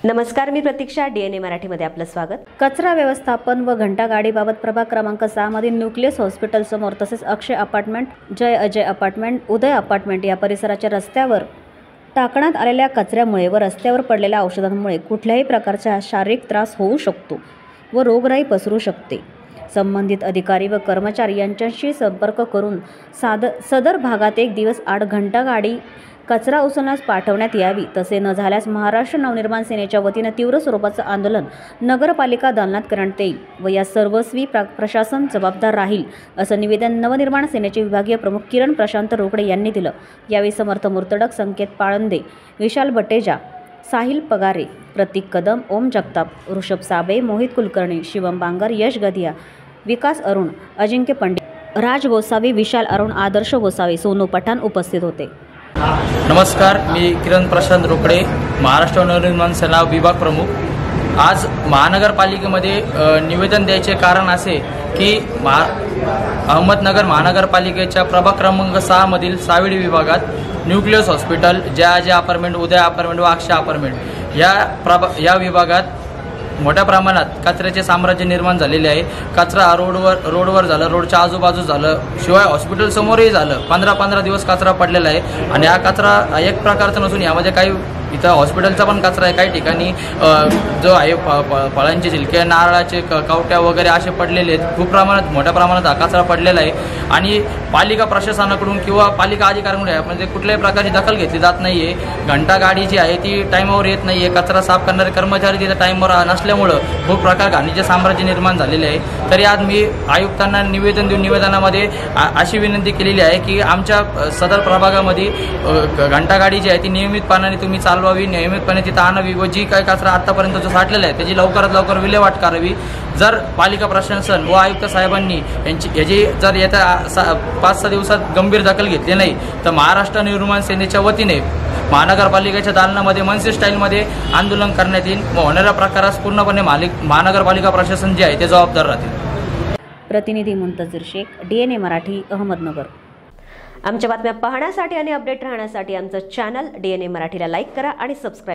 नमस्कार, मी प्रतीक्षा. DNA मराठीमध्ये आपलं स्वागत. कचरा व्यवस्थापन व घंटागाडीबाबत प्रभाग क्रमांक 6 मधील न्यूक्लियस हॉस्पिटल समोर तसेच Akshay apartment, Jay Ajay apartment, Uday apartment या परिसराच्या रस्त्यावर टाकण्यात आलेल्या कचऱ्यामुळे व रस्त्यावर पडलेल्या औषधांमुळे कुठल्याही प्रकारचा शारीरिक त्रास होऊ शकतो व रोगराई पसरू शकते. संबंधित अधिकारी व कर्मचारी यांच्याशी संपर्क करून सदर भागात एक दिवस 8 घंटागाडी कचरा उचलण्यास पाठवण्यात यावी. तसे न झाल्यास महाराष्ट्र नवनिर्माण सेनेच्या वतीने तीव्र स्वरूपाचं आंदोलन नगरपालिका दालनात करण्यात येईल व या सर्वस्वी प्रशासन जबाबदार राहील, असं निवेदन नवनिर्माण सेनेचे विभागीय प्रमुख किरण प्रशांत रोकडे यांनी दिलं. यावेळी समर्थ मुर्तडक, संकेत पाळंदे, विशाल बटेजा, साहिल पगारे, प्रतीक कदम, ओम जगताप, ऋषभ साबे, मोहित कुलकर्णी, शिवम बांगर, यश गदिया, विकास अरुण, अजिंक्य पंडित, राज गोसावी, विशाल अरुण, आदर्श गोसावी, सोनू पठाण उपस्थित होते. नमस्कार, मी किरण प्रशांत रोकडे, महाराष्ट्र नवनिर्माण सेना विभाग प्रमुख. आज महानगरपालिकेमध्ये निवेदन द्यायचे कारण असे की अहमदनगर महानगरपालिकेच्या प्रभाग क्रमांक 6 मधील सावेडी विभागात nucleus hospital, Jay Ajay apartment, Uday apartment व अक्षय अपार्टमेंट या विभागात मोठ्या प्रमाणात कचऱ्याचे साम्राज्य निर्माण झालेले आहे. कचरा रोडवर झालं, रोडच्या आजूबाजू झालं, शिवाय हॉस्पिटल समोरही झालं. 15 दिवस कचरा पडलेला आहे आणि हा कचरा एक प्रकारचा नसून यामध्ये काही इथं हॉस्पिटलचा पण कचरा आहे. काही ठिकाणी जो आहे फळांचे छिलके, नारळाचे कवट्या वगैरे असे पडलेले आहेत. खूप प्रमाणात मोठ्या प्रमाणात हा कचरा पडलेला आहे आणि पालिका प्रशासनाकडून किंवा पालिका अधिकाऱ्यांकडून म्हणजे कुठल्याही प्रकारची दखल घेतली जात नाही आहे. घंटागाडी जी आहे ती टाईमावर येत नाही आहे. कचरा साफ करणारे कर्मचारी तिथे टाईमवर नसल्यामुळं खूप प्रकार घाणीचे साम्राज्य निर्माण झालेले आहे. तरी आज मी आयुक्तांना निवेदन देऊन निवेदनामध्ये अशी विनंती केलेली आहे की आमच्या सदर प्रभागामध्ये घंटागाडी जी आहे ती नियमितपणाने तुम्ही चालवावी, नियमितपणे तिथं आणावी व जी काही कचरा आतापर्यंत जो साठलेला आहे त्याची लवकरात लवकर विल्हेवाट करावी. जर पालिका प्रशासन व आयुक्त साहेबांनी याची जर येत्या 5-6 दिवसात गंभीर दखल घेतली नाही तर महाराष्ट्र नवनिर्माण सेनेच्या वतीने महानगरपालिकेच्या दालनामध्ये मनसे स्टाईलमध्ये आंदोलन करण्यात येईल व होणाऱ्या प्रकारास पूर्णपणे महानगरपालिका प्रशासन जे आहे ते जबाबदार राहतील. प्रतिनिधी मुंतजीर शेख, DNA मराठी, अहमदनगर. आमच्या बातम्या पाहण्यासाठी आणि अपडेट राहण्यासाठी आमचं चॅनल DNA मराठीला लाईक करा आणि सबस्क्राईब